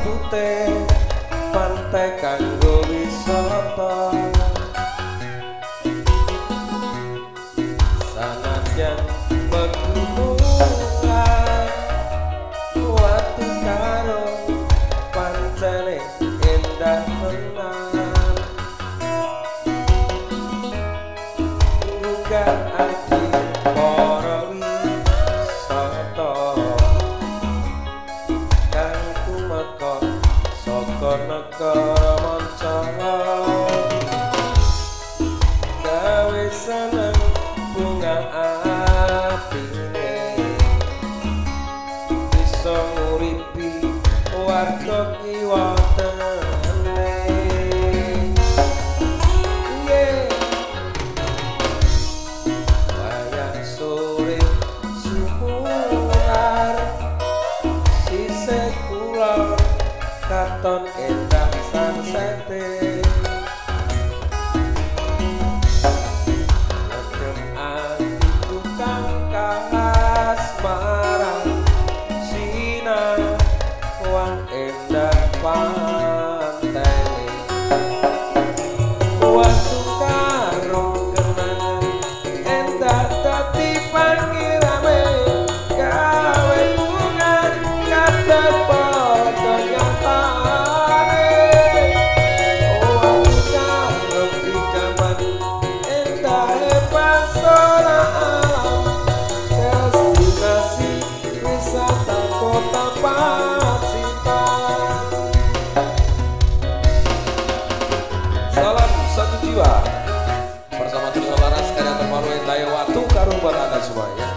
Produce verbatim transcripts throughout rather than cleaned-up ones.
putih pantai kanggo wisata sanajan pegunungan watu karo pancene endah tenan bukan ati para wisata kang tumeka saka negara manca gawe seneng bunga apine bisa nguripi warga kiwa tene yeah. Wayang sore sumunar sisih kulon katon endah sansete legem atiku kang kasmaran sinar wang endah pantene watu karo kenangan endah dadi pangirame gawe bunga kabeh padha nyatane watu karo ijaman endahe pesona alam destinasi wisata kota Pacitan. Salam satu jiwa bersama Trisno Laras karya terbaru Endahe Watu Karo buat anda semuanya.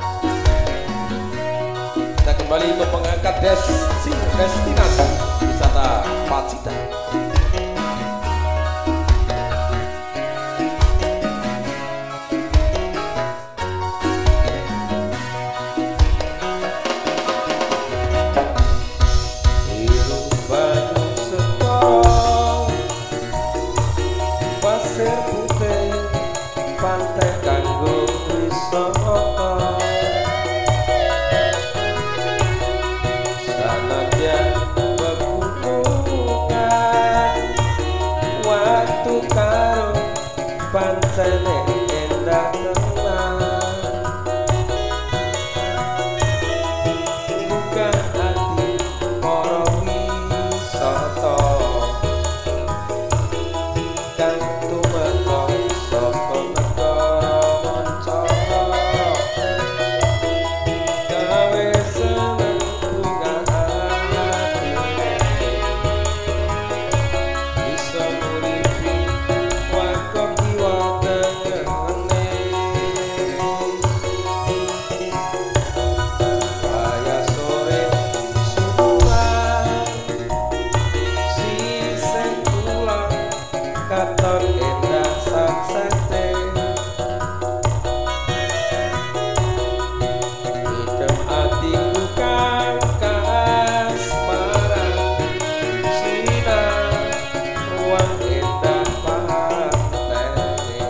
Kita kembali untuk mengangkat destinasi destinasi wisata Pacitan. Biru banyu sekol pasir putih pantai kanggo wisata sanajan pegunungan watu karo pancene endah tenan bukan ati para wisata kang tumeka saka negara manca gawe seneng bunga atine bisa nguripi warga kiwa tengene wayah sore sumuran sisih kulon katon endah saksete idem atiku kang kasmaran sinar ruang endah pantene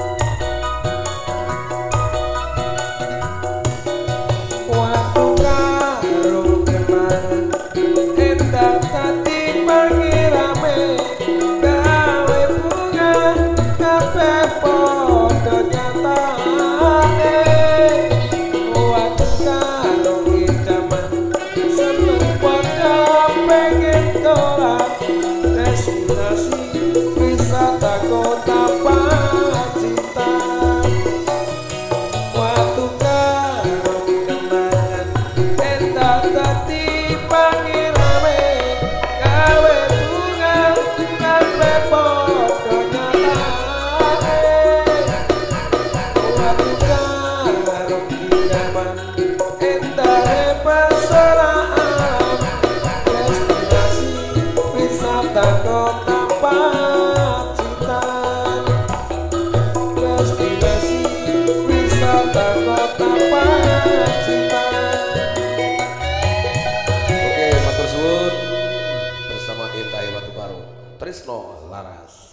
watu karo kenangan endah dadi pangirame gawe bunga kabeh padha nyatane watu karo idaman seneng padha pengen dolan destinasi wisata kota Pacitan watu karo kenangan endah dadi pangirame gawe bunga kabeh padha nyatane watu karo idaman endahe pesona alam destinasi wisata kota Pacitan destinasi wisata kota Pacitan. Oke, matur suwun bersama Endahe Watu Karo Trisno Laras.